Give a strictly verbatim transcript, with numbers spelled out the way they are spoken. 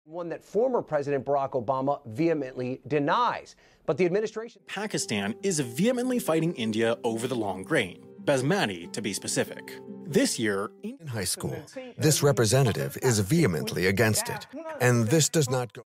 One that former President Barack Obama vehemently denies. But the administration... Pakistan is vehemently fighting India over the long grain, basmati to be specific. This year, in high school, this representative is vehemently against it, and this does not go...